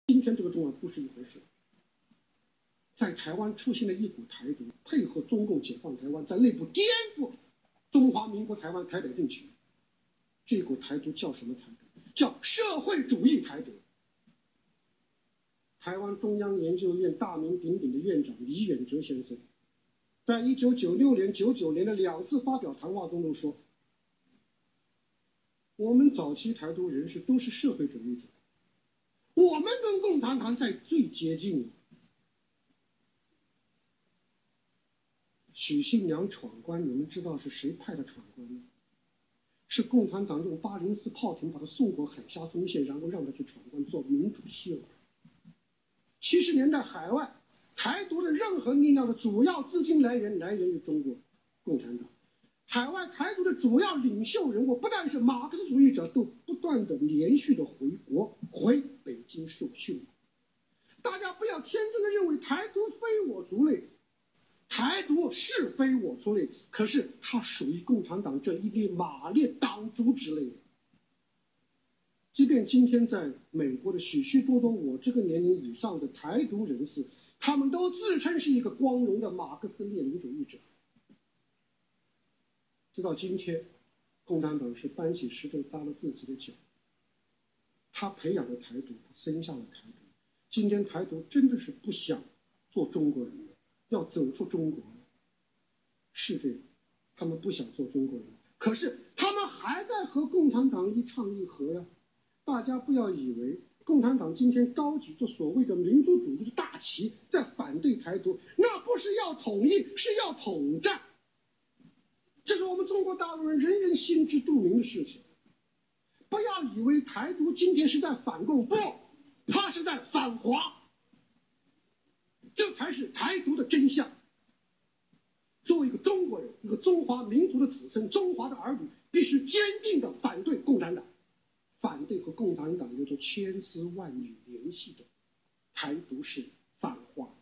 今天这个重要不是一回事。在台湾出现了一股台独，配合中共解放台湾，在内部颠覆中华民国台湾台北政权。这股台独叫什么台独？叫社会主义台独。台湾中央研究院大名鼎鼎的院长李远哲先生，在1996年、99年的2次发表谈话中都说，我们早期台独人士都是社会主义者，我们跟共产党在最接近的。许信良闯关，你们知道是谁派的闯关吗？是共产党用804炮艇把他送过海峡中线，然后让他去闯关做民主秀。70年代海外台独的任何力量的主要资金来源于中国共产党。海外台独的主要领袖人物不但是马克思主义者，都不断的连续的回国，回北京受训。大家不要天真的认为台独非我族类，台独是非我族类，可是它属于共产党这一列马列党族之类的。即便今天在美国的许许多多我这个年龄以上的台独人士，他们都自称是一个光荣的马克思列宁主义者。直到今天，共产党是搬起石头砸了自己的脚。他培养了台独，他生下了台独。今天台独真的是不想做中国人了，要走出中国了。是这样，他们不想做中国人，可是他们还在和共产党一唱一和呀。大家不要以为共产党今天高举着所谓的民族主义的大旗，在反对台独，那不是要统一，是要统战。这是我们中国大陆人人人心知肚明的事情。不要以为台独今天是在反共，不，它是在反华，这才是台独的真相。作为一个中国人，一个中华民族的子孙，中华的儿女，必须坚定地反对共产党，反对和共产党有着千丝万缕联系的台独是反华。